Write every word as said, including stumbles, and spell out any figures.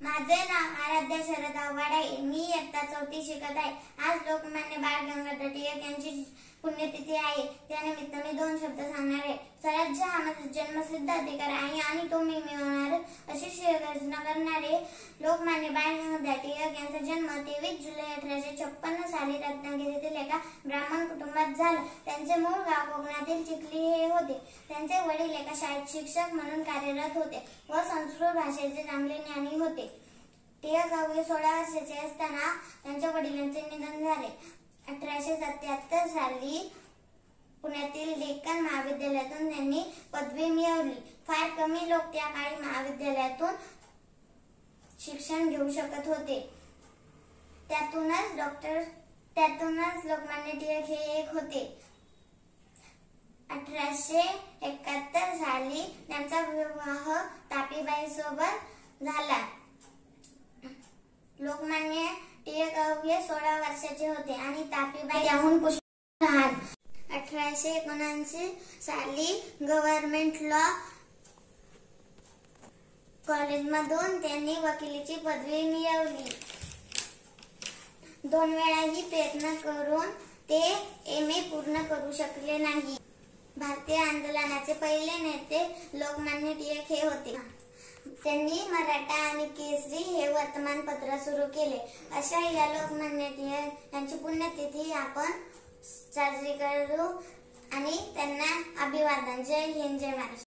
माझे नाव आराध्या शरद आव्हाड आहे. मी इयत्ता चौथी शिकत आहे. आज लोकमान्य बाळ गंगाधर टिळक यांची पुण्यतिथी आहे. त्यानिमित्त मी दोन शब्द सांगणार आहे. स्वराज्य हा माझा जन्मसिद्ध अधिकार आहे आणि तो मी मिळवणार अशी शिवघोषणा करणारे लोकमान्य बाळ गंगाधर टिळक यांचा जन्म तेवीस जुलै अठराशे छप्पन्न साली रत्नागिरीतील एका ब्राह्मण कुटुंबात झाला. त्यांचे मूळ गाव कोकणातील चिखली हे होते. त्यांचे वडील एका शाळेत शिक्षक म्हणून कार्यरत होते व संस्कृत भाषेचे चांगले ज्ञानी होते. टिळक अवघे सोळा वर्षाचे असताना त्यांच्या वडिलांचे निधन झाले. अठराशे सत्याहत्तर साली पुण्यातील डेक्कन महाविद्यालयातून त्यांनी पदवी मिळवली. फार कमी लोक त्या काळी महाविद्यालयातून शिक्षण घेऊ शकत होते. त्यातूनच डॉक्टर त्यातूनच लोकमान्य टिळक हे एक होते. अठराशे एकाहत्तर साली त्यांचा विवाह तापीबाई सोबत झाला. लोकमान्य टिळक अवघे सोळा वर्षाचे होते आणि तापीबाई याहून पुष्कळ लहान. अठराशे एकोणऐंशी साली गव्हर्नमेंट लॉ कॉलेजमधून त्यांनी वकिलीची पदवी मिळवली. दोन वेळाही प्रयत्न करून ते एम ए पूर्ण करू शकले नाही. भारतीय आंदोलनाचे पहिले नेते लोकमान्य टिळक हे होते. त्यांनी मराठा आणि केसरी हे वर्तमानपत्र सुरू केले. अशा या लोकमान्य टिळक यांची पुण्यतिथी आपण साजरी करू आणि त्यांना अभिवादन. जय हिंद, जय महाराष्ट्र.